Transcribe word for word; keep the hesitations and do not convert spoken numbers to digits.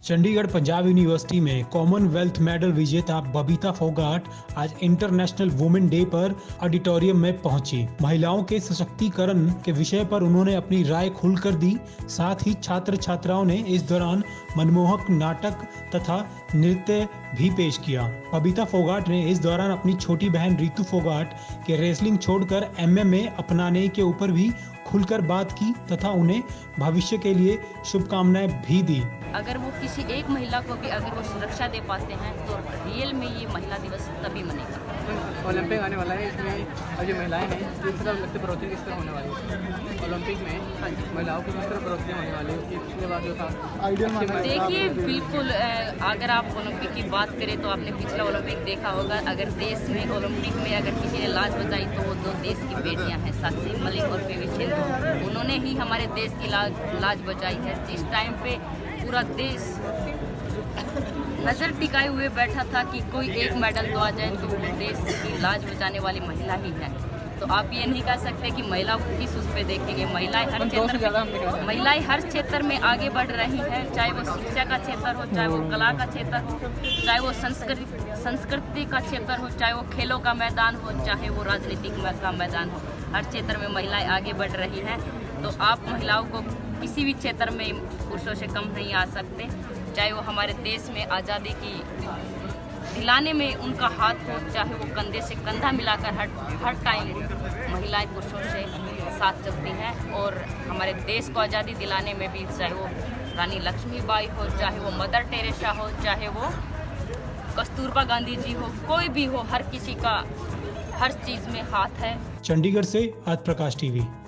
Chandigarh Punjab university में commonwealth medal विजेता बबीता फोगाट आज इंटरनेशनल वुमेन डे पर ऑडिटोरियम में पहुंची। महिलाओं के सशक्तिकरण के विषय पर उन्होंने अपनी राय खुलकर दी। साथ ही छात्र छात्राओं ने इस दौरान मनमोहक नाटक तथा नृत्य भी पेश किया। बबीता फोगाट ने इस दौरान अपनी छोटी बहन रितु फोगाट के रेसलिंग छोड़कर एमएमए अपनाने के ऊपर भी खुलकर बात की तथा उन्हें भविष्य के लिए शुभकामनाएं भी दी। अगर वो किसी एक महिला को भी अगर वो सुरक्षा दे पाते हैं तो रियल में ये महिला दिवस तभी मनेगा। ओलंपिक आने वाला है, इसमें और जो महिलाएं हैं इस तरह लगते बढ़ोतरी किस तरह होने वाली है ओलंपिक में महिलाओं की किस तरह बढ़ोतरी होने वाली है पिछले बार जो था। देखिए बिल्कुल, अगर आप ओलंपिक की बात करें तो आपने पिछला ओलंपिक देखा होगा। अगर देश में ओलंपिक में अगर किसी ने लाज बचाई तो वो दो देश की बेटियां हैं, साक्षी मलिक और पीवी सिंधु। उन्होंने ही हमारे देश की लाज लाज बचाई है। जिस टाइम पे पूरा देश नज़र टिकाए हुए बैठा था कि कोई एक मेडल तो आ जाए, तो वो देश की लाज बचाने वाली महिला ही है। तो आप ये नहीं कह सकते कि महिलाओं को किस उस पे देखेंगे। महिलाएं हर क्षेत्र में महिलाएं हर क्षेत्र में आगे बढ़ रही हैं, चाहे वो शिक्षा का क्षेत्र हो, चाहे वो कला का क्षेत्र हो, चाहे वो संस्कृति संस्कृति का क्षेत्र हो, चाहे वो खेलों का मैदान हो, चाहे वो राजनीतिक का मैदान हो। हर क्षेत्र में महिलाएं आगे बढ़ रही हैं। तो आप महिलाओं को किसी भी क्षेत्र में पुरुषों से कम नहीं आ सकते। चाहे वो हमारे देश में आज़ादी की दिलाने में उनका हाथ हो, चाहे वो कंधे से कंधा मिलाकर हर हर टाइम महिलाएं पुरुषों से साथ चलती हैं। और हमारे देश को आज़ादी दिलाने में भी, चाहे वो रानी लक्ष्मीबाई हो, चाहे वो मदर टेरेसा हो, चाहे वो कस्तूरबा गांधी जी हो, कोई भी हो, हर किसी का हर चीज़ में हाथ है। चंडीगढ़ से आज प्रकाश टीवी।